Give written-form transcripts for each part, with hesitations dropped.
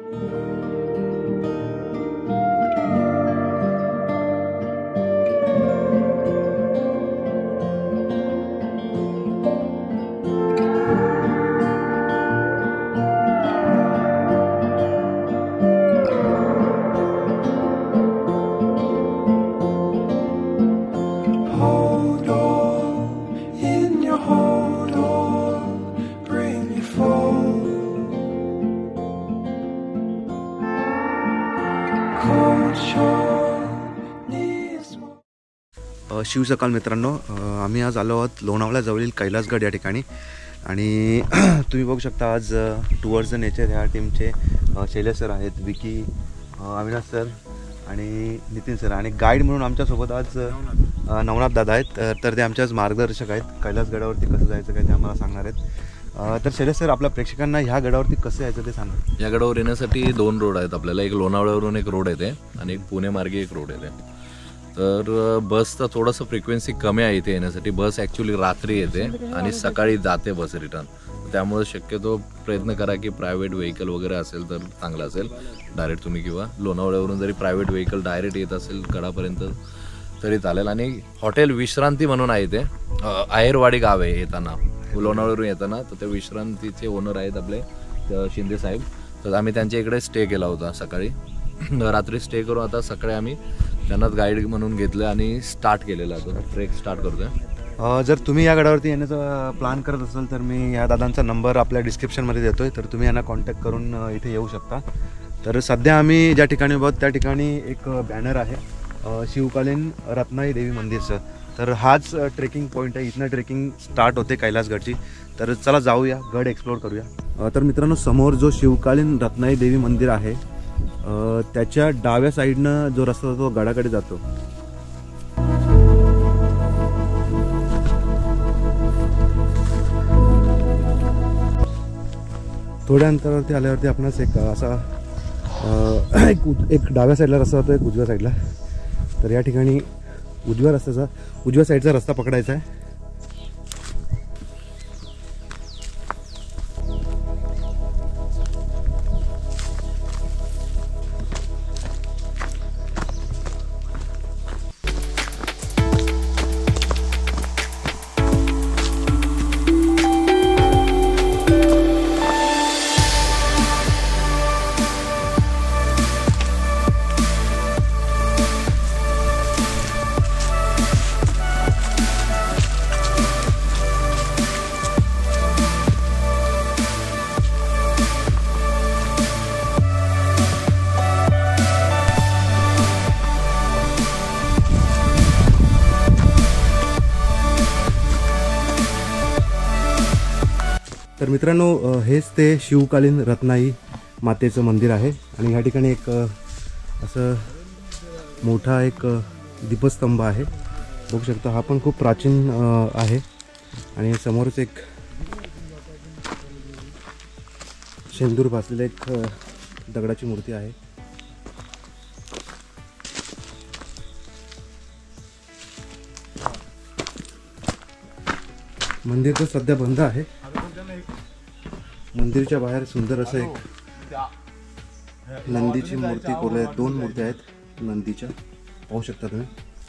शिव सकाळ मित्रांनो, आम्ही आज आलो आहोत लोणावळ्याजवळील कैलासगड या ठिकाणी. आणि तुम्ही बघू शकता आज टुवर्ड्स द नेचर ह्या टीमचे शैलेश सर आहेत, विकी, अविनाश सर आणि नितीन सर, आणि गाईड म्हणून आमच्यासोबत आज नवनाथ दादा आहेत. तर ते आमचे आज मार्गदर्शक आहेत. कैलासगडावरती कसं जायचं काय ते आम्हाला सांगणार आहेत. तर शैलेश सर, आपल्या प्रेक्षकांना ह्या गडावरती कसं यायचं ते सांगा. या गडावर येण्यासाठी 2 रोड आहेत आपल्याला. एक लोणावळ्यावरून एक रोड येते आणि एक पुणे मार्गे एक रोड येते. तर बसचा थोडंसं फ्रिक्वेन्सी कमी आहे इथे येण्यासाठी. बस ॲक्च्युली रात्री येते आणि सकाळी जाते बस रिटर्न. त्यामुळे शक्यतो प्रयत्न करा की प्रायव्हेट व्हेकल वगैरे असेल तर चांगलं असेल. डायरेक्ट तुम्ही किंवा लोणावळ्यावरून जरी प्रायव्हेट व्हेकल डायरेक्ट येत असेल गडापर्यंत तरी चालेल. आणि हॉटेल विश्रांती म्हणून आहे इथे. आहेरवाडी गाव आहे येताना, लोणावळ्यावरून येताना. तर ते विश्रांतीचे ओनर आहेत आपले शिंदे साहेब. तर आम्ही त्यांच्या इकडे स्टे केला होता सकाळी. रात्री स्टे करून आता सकाळी आम्ही त्यांनाच गाईड म्हणून घेतलं आणि स्टार्ट केलेलं होतं. ट्रेक स्टार्ट करतोय. जर तुम्ही या गडावरती येण्याचा प्लॅन करत असाल तर मी या दादांचा नंबर आपल्या डिस्क्रिप्शनमध्ये देतो आहे. तर तुम्ही यांना कॉन्टॅक्ट करून इथे येऊ शकता. तर सध्या आम्ही ज्या ठिकाणी आहोत त्या ठिकाणी एक बॅनर आहे शिवकालीन रत्नाई देवी मंदिरचं. तर हाच ट्रेकिंग पॉईंट आहे. इथनं ट्रेकिंग स्टार्ट होते कैलासगडची. तर चला जाऊया, गड एक्सप्लोर करूया. तर मित्रांनो, समोर जो शिवकालीन रत्नाई देवी मंदिर आहे त्याच्या डाव्या साईडनं जो रस्ता जातो तो गडाकडे जातो. थोड्या अंतरावरती आल्यावरती आपणास एक असा एक डाव्या साईडला रस्ता जातो, एक उजव्या साईडला. तर या ठिकाणी उजव्या साईडचा रस्ता पकडायचा आहे. तर मित्रांनो, हेच ते शिवकालीन रत्नाई मातेचं मंदिर आहे. आणि ह्या ठिकाणी एक असं मोठा एक दीपस्तंभ आहे, बघू शकता. हा पण खूप प्राचीन आहे. आणि समोरच एक शेंदूर भासलेलं एक दगडाची मूर्ती आहे. मंदिर तर सध्या बंद आहे. मंदिरच्या बाहेर सुंदर असं एक नंदीची मूर्ती कोरली आहे. 2 मूर्त्या आहेत नंदीच्या, पाहू शकता तुम्ही.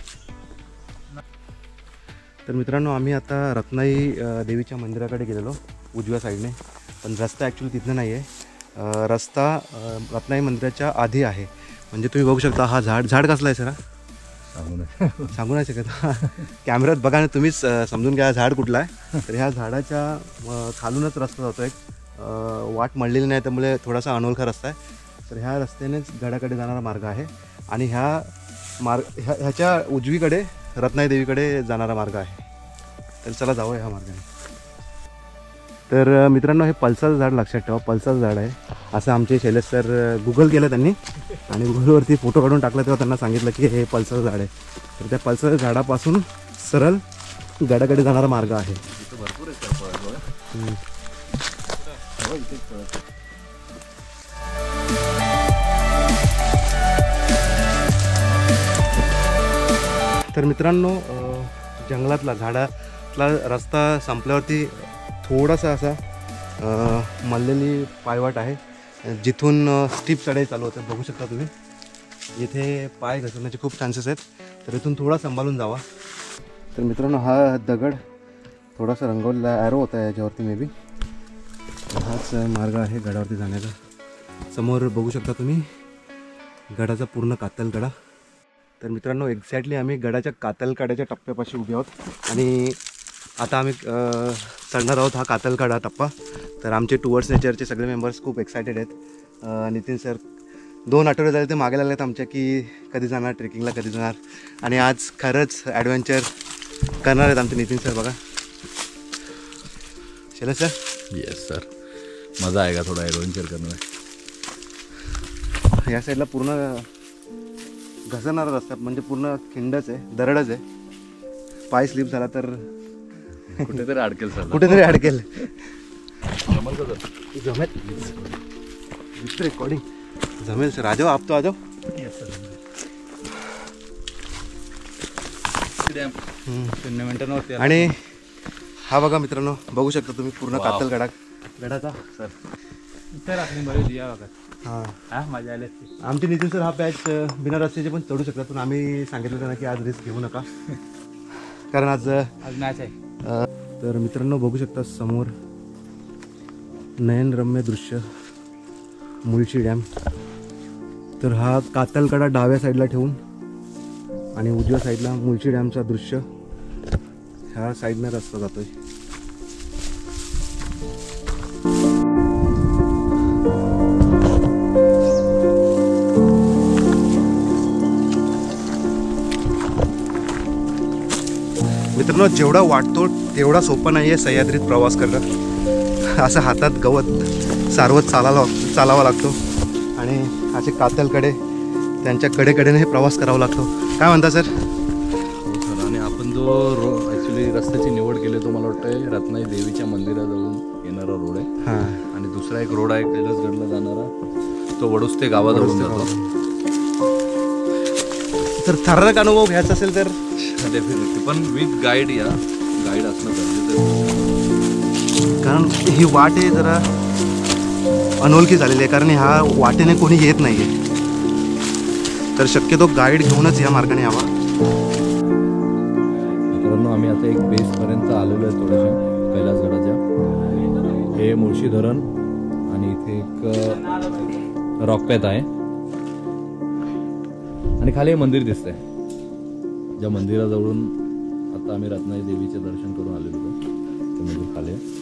तर मित्रांनो, आम्ही आता रत्नाई देवीच्या मंदिराकडे गेलेलो उजव्या साईडने. पण रस्ता ॲक्च्युली तिथनं नाही आहे. रस्ता रत्नाई मंदिराच्या आधी आहे. म्हणजे तुम्ही बघू शकता हा झाड कसला आहे सर? सांगू नाही शकत. कॅमेऱ्यात बघा ना, तुम्हीच समजून घ्या झाड कुठला आहे. तर ह्या झाडाच्या खालूनच रस्ता जातो. एक वाट मळलेली नाही, त्यामुळे थोडासा अनोळखा रस्ता आहे. तर ह्या रस्त्यानेच गडाकडे जाणारा मार्ग आहे. आणि ह्याच्या उजवीकडे रत्नाई देवीकडे जाणारा मार्ग आहे. तर चला जाऊया ह्या मार्गाने. तर मित्रांनो, हे पल्साचं झाड लक्षात ठेवा, पल्साचं झाड आहे असं आमचे शैलेश सर गुगल केलं त्यांनी. आणि गुगलवरती फोटो काढून टाकला तेव्हा त्यांना सांगितलं की हे पल्साचं झाड आहे. तर त्या पल्साच्या झाडापासून सरळ गडाकडे जाणारा मार्ग आहे. तर मित्रांनो, जंगलातला झाडातला रस्ता संपल्यावरती थोडासा असा मल्लेली पायवाट आहे. जिथून स्टीप चढाई चालू होतं. बघू शकता तुम्ही इथे पाय घसरण्याचे खूप चान्सेस आहेत, तर इथून थोडा सांभाळून जावा. तर मित्रांनो, हा दगड थोडासा रंगवलेला ॲरो होता याच्यावरती, मे बी हाच मार्ग आहे गडावरती जाण्याचा. समोर बघू शकता तुम्ही गडाचा पूर्ण कातलकडा. तर मित्रांनो, एक्झॅक्टली आम्ही गडाच्या कातलकड्याच्या टप्प्यापाशी उभे आहोत आणि आता आम्ही चढणार आहोत हा कातलकडा टप्पा. तर आमचे टुवर्ड्स नेचरचे सगळे मेंबर्स खूप एक्सायटेड आहेत. नितीन सर 2 आठवडे झाले ते मागे लागलेत आमच्या की कधी जाणार ट्रेकिंगला, कधी जाणार. आणि आज खरंच ॲडव्हेंचर करणार आहेत आमचे नितीन सर. बघा चला सर. येस सर, मजा आहे का थोडा ॲडव्हेंचर करणं. या साईडला पूर्ण घसरणारा रस्ता, म्हणजे पूर्ण खिंडच आहे, दरडच आहे. पाय स्लिप झाला तर कुठेतरी अडकेल सर, कुठेतरी अडकेल. जमल का सर? जमेल रेकॉर्डिंग जमेल सर. आ जाओ आप तो आ जाओ. आणि हा बघा मित्रांनो, बघू शकता तुम्ही पूर्ण कातल गडाचा सर. हां मजा आली. आमचे नितीन सर हा पॅच बिना रस्त्याचे पण चढू शकतात, पण आम्ही सांगितलं त्यांना की आज रिस्क घेऊ नका, कारण आज मॅच आहे. तर मित्रांनो, बघू शकता समोर नयनरम्य दृश्य मुळशी डॅम. तर हा कातलकडा डाव्या साईडला ठेवून आणि उजव्या साईडला मुळशी डॅमचा दृश्य, ह्या साईडने रस्ता जातोय. मित्रांनो, जेवढा वाटतो तेवढा सोपं नाही आहे सह्याद्रीत प्रवास करणं. असं हातात गवत सारवत चालावा लागतो आणि असे कातलकडे त्यांच्या कडेकडेने हे प्रवास करावा लागतो. काय म्हणता सर? हो सर, आणि आपण जो ॲक्च्युली रस्त्याची निवड केली तो मला वाटतं रत्नाई देवीच्या मंदिराजवळून येणारा रोड आहे. हां, आणि दुसरा एक रोड आहे कैलासगडला जाणारा, तो वडुस्ते गावाजवळून जातो. तर थरारक अनुभव घ्यायचा असेल तर डेफिनेटली, पण विथ गाईड असणं गरजेचं आहे. कारण ही वाट आहे जरा अनोळखी झालेली आहे, कारण ह्या वाटेने कोणी येत नाही आहे, तर शक्यतो गाईड घेऊनच या मार्गाने यावा. मित्रांनो, आम्ही आता एक बेसपर्यंत आलेलो आहे थोड्याशा कैलासगडाच्या. हे मुळशी धरण आणि इथे एक रॉकपॅथ आहे आणि खाली हे मंदिर दिसतंय. ज्या मंदिराजवळून आता आम्ही रत्नाई देवीचे दर्शन करून आलेलो होतो, ते मंदिर खाली आहे.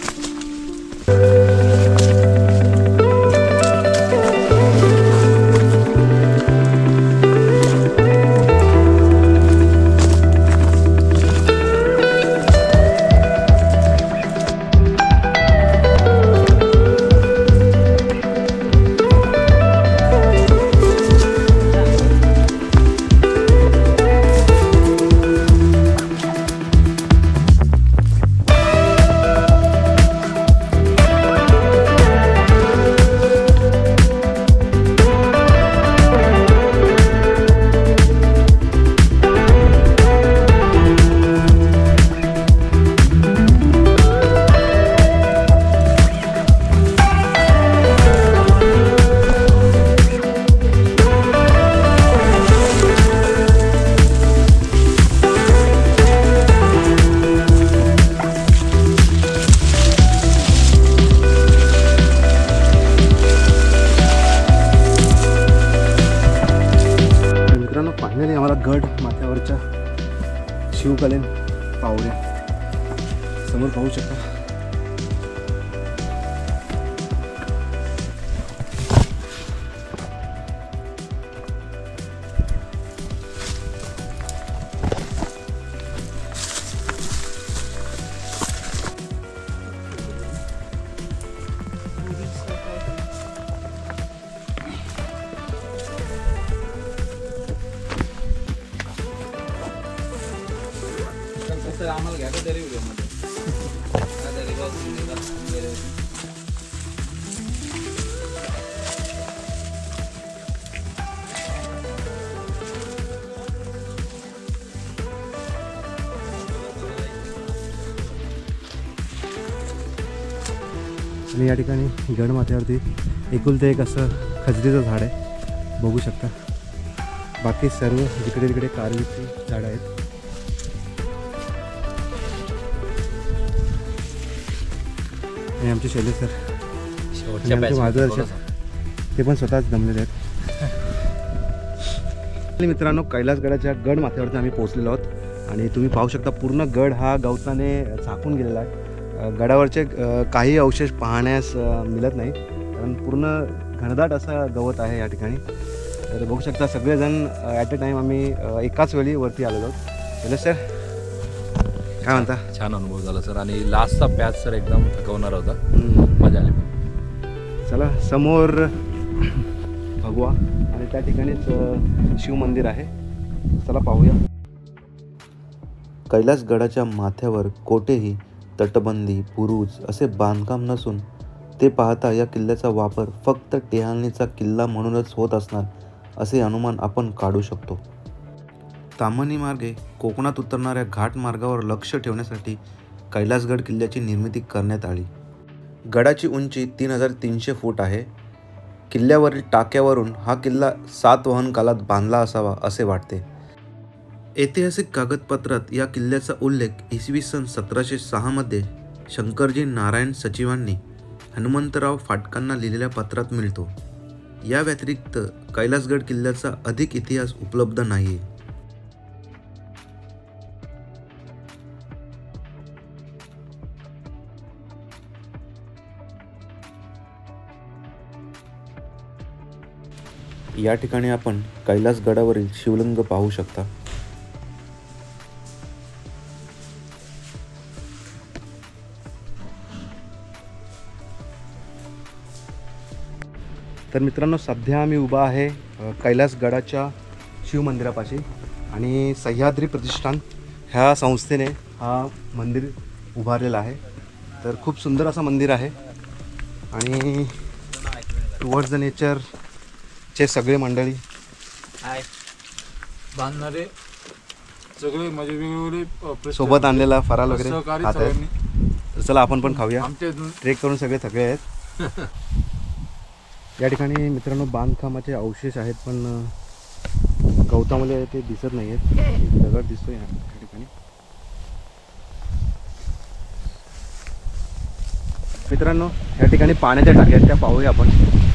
फायनली आम्हाला गड माथ्यावरच्या शिवकालीन पावऱ्या समोर पाहू शकता. आम्हाला घ्या तरी व्हिडिओमध्ये. आणि या ठिकाणी गडमाथ्यावरती एकुलते एक असं खजरीचं झाड आहे, बघू शकता. बाकी सर्व जिकडे तिकडे कारवीची झाडं आहेत. आणि आमचे शैलेश सर आणि आमचे मार्गदर्शक ते पण स्वतःच जमलेले आहेत. मित्रांनो, कैलासगडाच्या गड माथ्यावरती आम्ही पोहोचलेलो आहोत आणि तुम्ही पाहू शकता पूर्ण गड हा गवताने झाकून गेलेला आहे. गडावरचे काही अवशेष पाहण्यास मिळत नाही, कारण पूर्ण घनदाट असा गवत आहे या ठिकाणी. तर बघू शकता सगळेजण ॲट अ टाईम आम्ही एकाच वेळी वरती आलेलो आहोत. शैलेश सर काय म्हणता? छान अनुभव झाला सर, आणि लास्टचा पॅच सर एकदम थकवणार होता, मजा आली. चला, समोर भगवा आणि त्या ठिकाणीच शिव मंदिर आहे. चला पाहूया. कैलासगडाच्या माथ्यावर कोठेही तटबंदी, बुरुज असे बांधकाम नसून ते पाहता या किल्ल्याचा वापर फक्त टेहाळणीचा किल्ला म्हणूनच होत असणार असे अनुमान आपण काढू शकतो. ताम्हाणी मार्गे कोकणात उतरणाऱ्या घाट मार्गावर लक्ष ठेवण्यासाठी कैलासगड किल्ल्याची निर्मिती करण्यात आली. गडाची उंची 3300 फूट आहे. किल्ल्यावरील टाक्यावरून हा किल्ला सातवाहन काळात बांधला असावा असे वाटते. ऐतिहासिक कागदपत्रात या किल्ल्याचा उल्लेख इसवी सन 1706 मध्ये शंकरजी नारायण सचिवांनी हनुमंतराव फाटकांना लिहिलेल्या पत्रात मिळतो. या व्यतिरिक्त कैलासगड किल्ल्याचा अधिक इतिहास उपलब्ध नाही. या ठिकाणी आपण कैलासगडावरील शिवलिंग पाहू शकता. तर मित्रांनो, सध्या आम्ही उभा आहे कैलासगडाच्या शिवमंदिरापाशी आणि सह्याद्री प्रतिष्ठान ह्या संस्थेने हा मंदिर उभारलेला आहे. तर खूप सुंदर असं मंदिर आहे आणि टुवर्ड्स द नेचरचे सगळे मंडळी बांधणारे सगळे म्हणजे वेगवेगळे सोबत आणलेला फराळ वगैरे सहकारी खात आहेत. सगळ्यांनी. तर चला आपण पण खाऊया. आमच्या ट्रेक करून सगळे थकले आहेत. या ठिकाणी मित्रांनो बांधकामाचे अवशेष आहेत, पण गवतामध्ये ते दिसत नाही आहेत. दगड दिसतोय या ठिकाणी. मित्रांनो, या ठिकाणी पाण्याच्या टाक्या आहेत, त्या पाहूया आपण.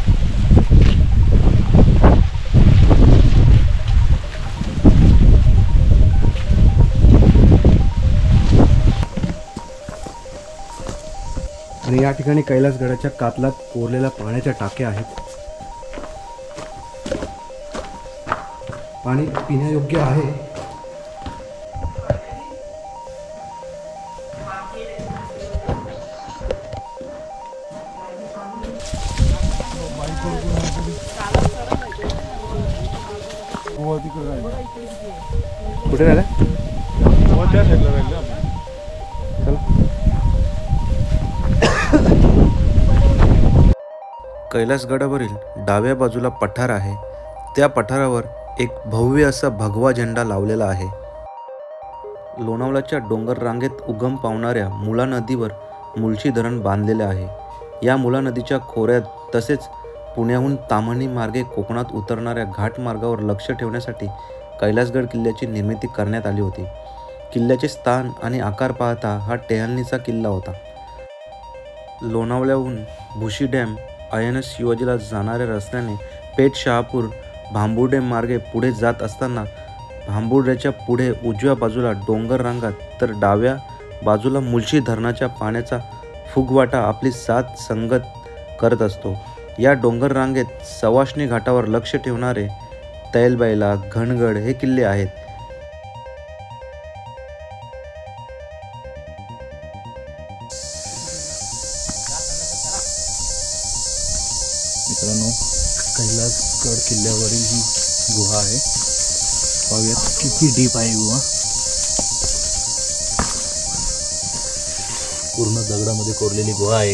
आणि या ठिकाणी कैलासगडाच्या कातलात कोरलेल्या पाण्याच्या टाक्या आहेत. पाणी पिण्यायोग्य आहे. कुठे राहिला? चला. कैलासगडावरील डाव्या बाजूला पठार आहे. त्या पठारावर एक भव्य असा भगवा झेंडा लावलेला आहे. लोणावळ्याच्या डोंगर रांगेत उगम पावणाऱ्या मुळा नदीवर मुळशी धरण बांधलेले आहे. या मुळा नदीच्या खोऱ्यात तसेच पुण्याहून ताम्हाणी मार्गे कोकणात उतरणाऱ्या घाट मार्गावर लक्ष ठेवण्यासाठी कैलासगड किल्ल्याची निर्मिती करण्यात आली होती. किल्ल्याचे स्थान आणि आकार पाहता हा टेहाळणीचा किल्ला होता. लोणावळ्याहून भुशी डॅम INS शिवाजीला जाणाऱ्या रस्त्याने पेठ शहापूर भांबूर डॅम मार्गे पुढे जात असताना भांबुर्ड्याच्या पुढे उजव्या बाजूला डोंगर रांगात तर डाव्या बाजूला मुळशी धरणाच्या पाण्याचा फुगवाटा आपली साथ संगत करत असतो. या डोंगर रांगेत सवाष्णी घाटावर लक्ष ठेवणारे तैलबैला, घनगड हे किल्ले आहेत. मित्रांनो, कैलासगड किल्ल्यावरील ही गुहा आहे. पाहूयात किती डीप आहे गुहा. पूर्ण दगडामध्ये कोरलेली गुहा आहे.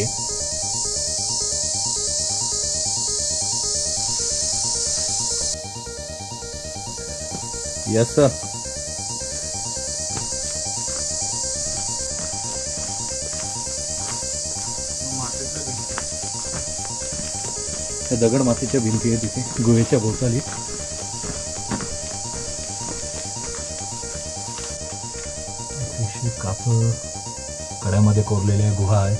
Yes sir. त्या दगड मातीच्या भिंती आहेत तिथे गुहेच्या भोवताली. कापड कड्यामध्ये कोरलेल्या गुहा आहे.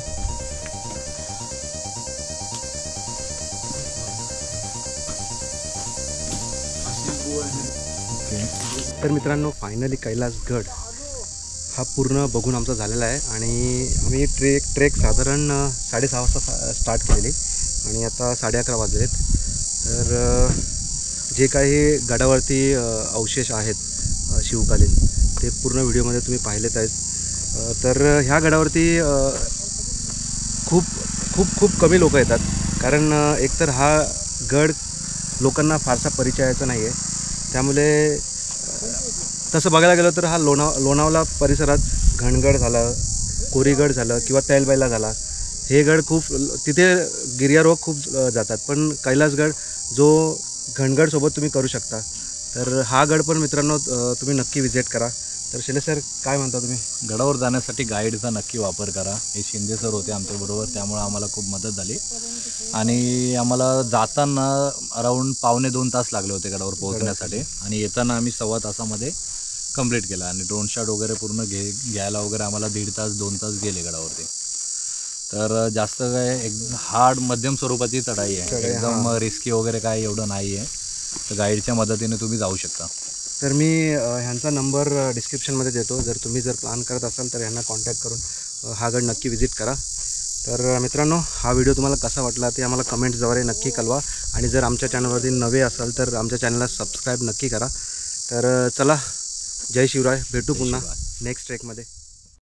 तर मित्रांनो फायनली कैलासगड हा पूर्ण बघून आमचा झालेला आहे आणि आम्ही ट्रेक साधारण 6:30 वाजता स्टार्ट केलेली आणि आता 11:30 वाजलेत. तर जे काही गडावरती अवशेष आहेत शिवकालीन ते पूर्ण व्हिडिओमध्ये तुम्ही पाहिलेत आहेत. तर ह्या गडावरती खूप खूप खूप कमी लोक येतात, कारण एकतर हा गड लोकांना फारसा परिचयाचा नाही आहे. त्यामुळे तसं बघायला गेलं तर हा लोणावळा परिसरात घनगड झालं, कोरीगड झालं किंवा तैलबैला झाला, हे गड खूप तिथे गिर्यारोहक खूप जातात. पण कैलासगड जो घनगडसोबत तुम्ही करू शकता, तर हा गड पण मित्रांनो तुम्ही नक्की विजिट करा. तर शैलेश सर काय म्हणता तुम्ही? गडावर जाण्यासाठी गाईडचा नक्की वापर करा. हे शिंदे सर होते आमच्याबरोबर, त्यामुळे आम्हाला खूप मदत झाली आणि आम्हाला जाताना अराऊंड 1.5-2 तास लागले होते गडावर पोहोचण्यासाठी आणि येताना आम्ही 1.25 तासामध्ये कंप्लीट केला आणि ड्रोन शॉट वगैरे पूर्ण घ्यायला वगैरे आम्हाला 1.5 तास 2 तास गेले गडावरती. तर जास्त काय एक हार्ड मध्यम स्वरूपाची चढाई आहे, एकदम रिस्की वगैरे काय एवढं नाही आहे. तर गाईडच्या मदतीने तुम्ही जाऊ शकता. तर मी ह्यांचा नंबर डिस्क्रिप्शनमध्ये देतो. जर तुम्ही प्लॅन करत असाल तर ह्यांना कॉन्टॅक्ट करून हा गड नक्की विजिट करा. तर मित्रांनो हा व्हिडिओ तुम्हाला कसा वाटला ते आम्हाला कमेंट्सद्वारे नक्की कळवा आणि जर आमच्या चॅनलवरती नवे असाल तर आमच्या चॅनलला सबस्क्राईब नक्की करा. तर चला, जय शिवराय. भेटू पुन्हा नेक्स्ट ट्रेकमध्ये.